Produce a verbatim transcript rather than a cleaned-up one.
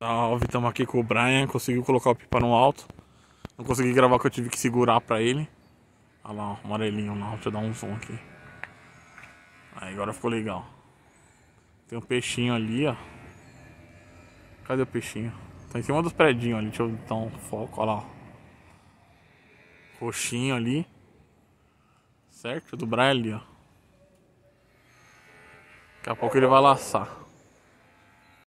Salve, estamos aqui com o Brian. Conseguiu colocar o pipa no alto. Não consegui gravar que eu tive que segurar pra ele. Olha lá, o amarelinho lá. Deixa eu dar um zoom aqui. Aí agora ficou legal. Tem um peixinho ali, ó. Cadê o peixinho? Tá em cima dos predinhos ali. Deixa eu dar um foco, olha lá. Roxinho ali. Certo? Do Brian ali, ó. Daqui a pouco ele vai laçar.